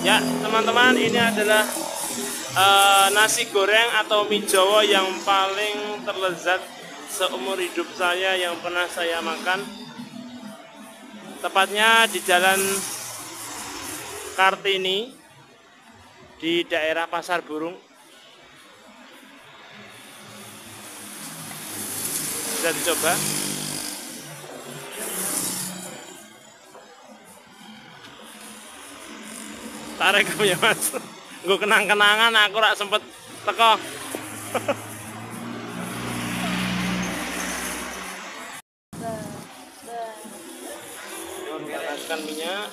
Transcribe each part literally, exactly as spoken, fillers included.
Ya teman-teman, ini adalah uh, nasi goreng atau mie Jawa yang paling terlezat seumur hidup saya yang pernah saya makan. Tepatnya di Jalan Kartini di daerah Pasar Burung. Bisa dicoba. Tarik kamu ya mas. Gue kenang-kenangan aku rak sempet teko. Panaskan minyak.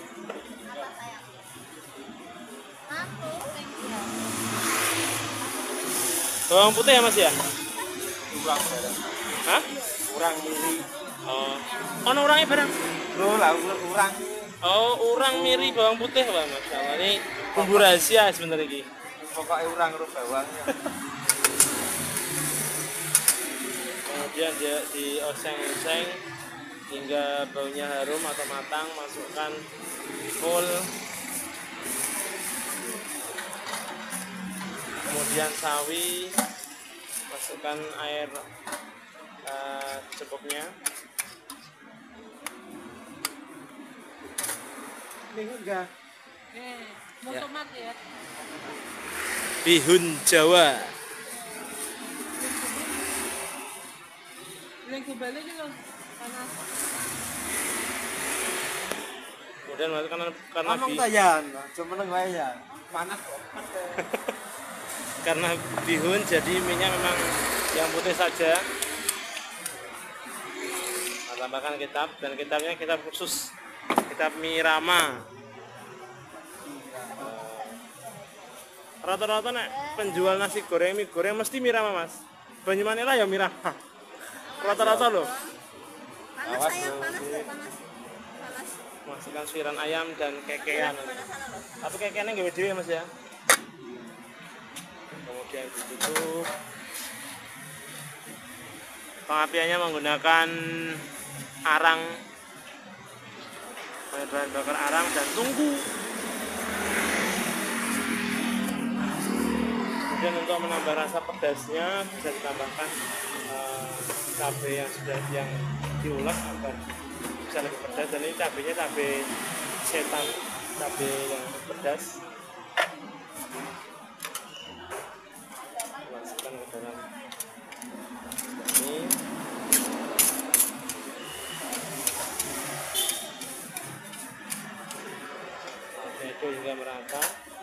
Bawang putih ya mas ya? Kurang. Hah? Kurang miri. Oh, ono urangnya barang? Loh lah kurang. Oh, urang miri bawang putih Pak Mas. Ini bumbu rahasia sebenarnya iki. Pokoknya urang ro bawangnya. Kemudian dia dioseng-oseng hingga baunya harum atau matang, masukkan full. Kemudian sawi, masukkan air uh, secukupnya. Ini enggak. Eh, mau tomat ya? Bihun Jawa. Yang kembali juga panas. Kemudian masukkan karena Ngomong bi tayan, cuma neng wae ya. Panas kok. karena bihun jadi minyak memang yang putih saja. Nah, tambahkan kitab, dan kitabnya kitab khusus, kitab Mirama. Rata-rata nek penjual nasi goreng mie goreng mesti Mirama mas. Banyumanik lah ya Mirama. Rata-rata loh. Panas sayang, panas tuh, panas. Panas. Masukkan suiran ayam dan kekean. Tapi kekeannya nggak dewe mas ya. Kemudian ditutup. Pengapiannya menggunakan arang, bahan bakar arang, dan tunggu. Kemudian untuk menambah rasa pedasnya bisa ditambahkan uh, cabai yang sudah yang diulek agar bisa lebih pedas. Dan ini cabainya cabai setan, cabai yang pedas. Masukkan ke dalam ini. Itu hingga merata.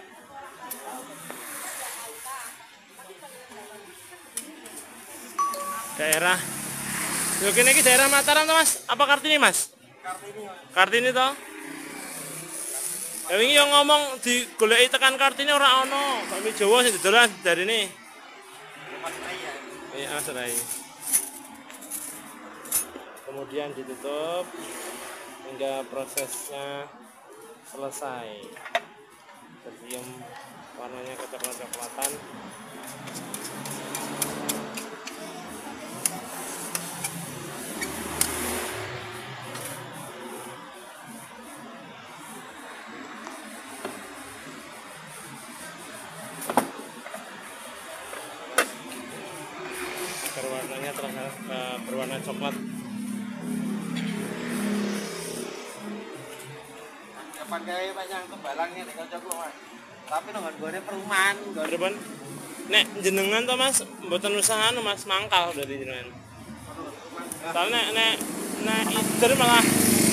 Daerah yuk ini daerah Mataram toh mas? Apa Kartini mas? Kartini. Kartini toh? Ya ini yang ngomong di goleki tekan Kartini ora ono. Bakmi Jawa sing didolan dari ini. Mas Raya. Iya, Mas Rai. Kemudian ditutup hingga prosesnya selesai. Tercium warnanya kecoklat-coklatan. Warnanya terasa uh, berwarna coklat. Kapan kayak banyak kebalangnya nek cocok lu mas. Tapi nang gone perumahan, Berben. Nek jenengan to Mas, mboten usaha Mas mangkal dari jenengan. Soalnya nek nek nek ider malah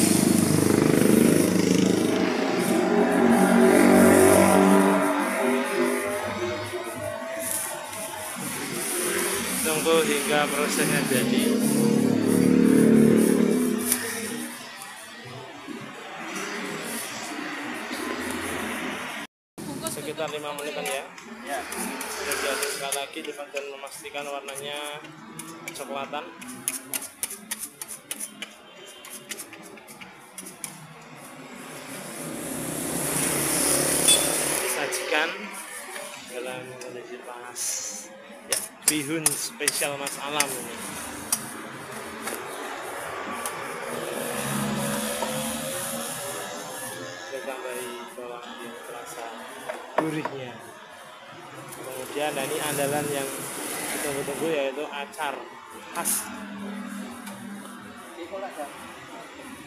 tunggu hingga prosesnya jadi. Sekitar lima menitan ya. Ya. Sudah diaduk sekali lagi dan memastikan warnanya kecoklatan. Disajikan dalam kondisi panas. Ya, bihun spesial Mas Alam ini. Kita tambah dari bawang yang terasa gurihnya. Kemudian nah ini andalan yang ditunggu-tunggu yaitu acar khas. Ini kok ada